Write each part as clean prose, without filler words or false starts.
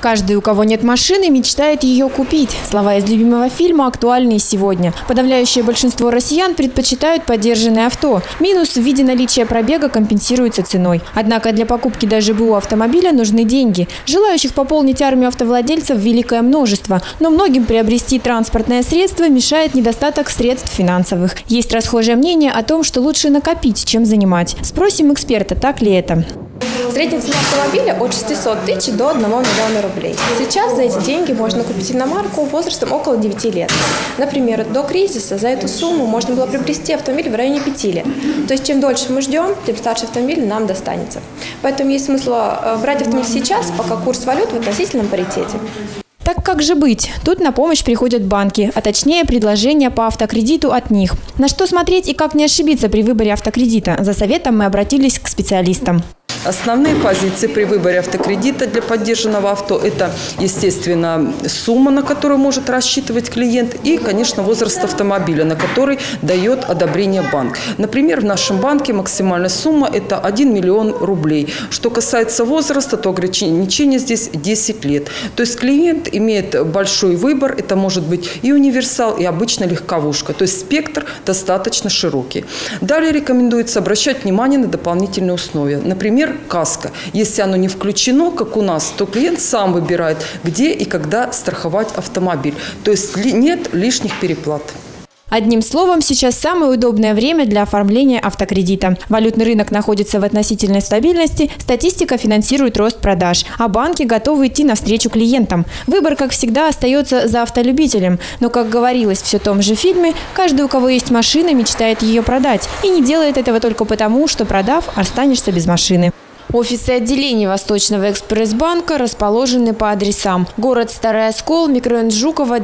Каждый, у кого нет машины, мечтает ее купить. Слова из любимого фильма актуальны и сегодня. Подавляющее большинство россиян предпочитают подержанное авто. Минус в виде наличия пробега компенсируется ценой. Однако для покупки даже БУ автомобиля нужны деньги. Желающих пополнить армию автовладельцев великое множество. Но многим приобрести транспортное средство мешает недостаток средств финансовых. Есть расхожее мнение о том, что лучше накопить, чем занимать. Спросим эксперта, так ли это. Средняя цена автомобиля от 600 тысяч до 1 миллиона рублей. Сейчас за эти деньги можно купить иномарку возрастом около 9 лет. Например, до кризиса за эту сумму можно было приобрести автомобиль в районе 5 лет. То есть чем дольше мы ждем, тем старше автомобиль нам достанется. Поэтому есть смысл брать автомобиль сейчас, пока курс валют в относительном паритете. Так как же быть? Тут на помощь приходят банки, а точнее предложения по автокредиту от них. На что смотреть и как не ошибиться при выборе автокредита? За советом мы обратились к специалистам. Основные позиции при выборе автокредита для поддержанного авто – это, естественно, сумма, на которую может рассчитывать клиент, и, конечно, возраст автомобиля, на который дает одобрение банк. Например, в нашем банке максимальная сумма – это 1 миллион рублей. Что касается возраста, то ограничение здесь 10 лет. То есть клиент имеет большой выбор, это может быть и универсал, и обычная легковушка. То есть спектр достаточно широкий. Далее рекомендуется обращать внимание на дополнительные условия. Например, каско. Если оно не включено, как у нас, то клиент сам выбирает, где и когда страховать автомобиль. То есть нет лишних переплат. Одним словом, сейчас самое удобное время для оформления автокредита. Валютный рынок находится в относительной стабильности, статистика финансирует рост продаж, а банки готовы идти навстречу клиентам. Выбор, как всегда, остается за автолюбителем. Но, как говорилось в все том же фильме, каждый, у кого есть машина, мечтает ее продать. И не делает этого только потому, что, продав, останешься без машины. Офисы отделений Восточного экспресс-банка расположены по адресам: город Старый Оскол, микрорайон Жукова,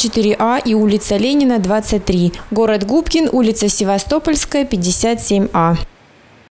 24А и улица Ленина, 23. Город Губкин, улица Севастопольская, 57А.